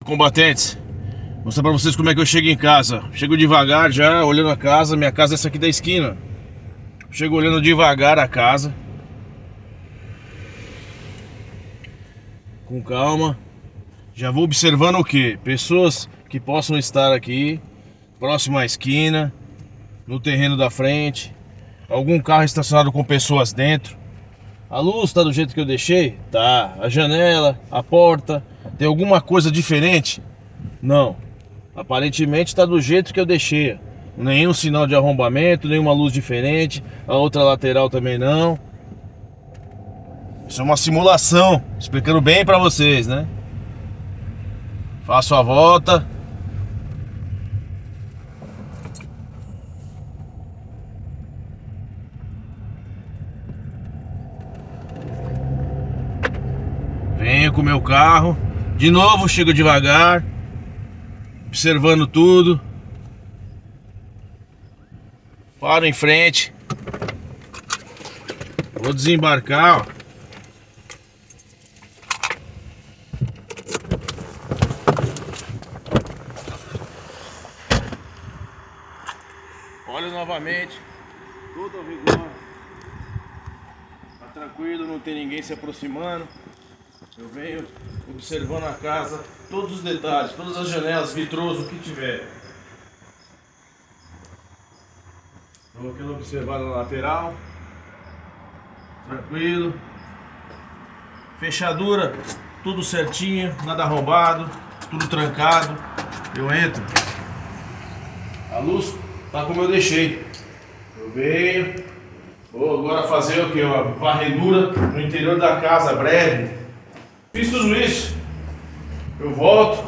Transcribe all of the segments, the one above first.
Combatentes, mostrar pra vocês como é que eu chego em casa. Chego devagar já, olhando a casa. Minha casa é essa aqui da esquina. Chego olhando devagar a casa, com calma. Já vou observando o que? Pessoas que possam estar aqui próximo à esquina, no terreno da frente. Algum carro estacionado com pessoas dentro. A luz tá do jeito que eu deixei? Tá. A janela, a porta. Tem alguma coisa diferente? Não. Aparentemente tá do jeito que eu deixei. Nenhum sinal de arrombamento, nenhuma luz diferente. A outra lateral também não. Isso é uma simulação, explicando bem pra vocês, né? Faço a volta. Venho com o meu carro. De novo, chego devagar, observando tudo. Paro em frente. Vou desembarcar, ó. Olho novamente. Tudo ao rigor. Tá tranquilo, não tem ninguém se aproximando. Eu venho observando a casa, todos os detalhes, todas as janelas, vitroso, o que tiver. Vou aqui observar na lateral. Tranquilo. Fechadura, tudo certinho, nada arrombado, tudo trancado. Eu entro. A luz tá como eu deixei. Eu venho. Vou agora fazer o que? Uma varredura no interior da casa, breve. Fiz tudo isso. Eu volto.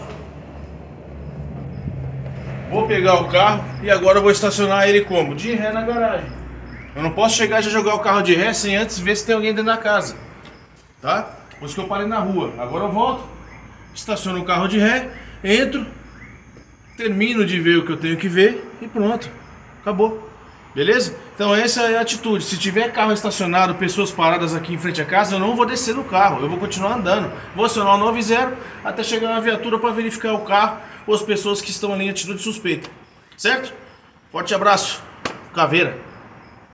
Vou pegar o carro e agora eu vou estacionar ele como? De ré na garagem. Eu não posso chegar e já jogar o carro de ré sem antes ver se tem alguém dentro da casa. Tá? Por isso que eu parei na rua. Agora eu volto, estaciono o carro de ré, entro, termino de ver o que eu tenho que ver e pronto. Acabou. Beleza? Então essa é a atitude. Se tiver carro estacionado, pessoas paradas aqui em frente à casa, eu não vou descer do carro, eu vou continuar andando. Vou acionar o 90 até chegar na viatura para verificar o carro ou as pessoas que estão ali em atitude suspeita. Certo? Forte abraço. Caveira.